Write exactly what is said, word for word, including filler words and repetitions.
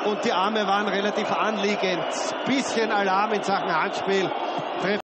und die Arme waren relativ anliegend. Bisschen Alarm in Sachen Handspiel.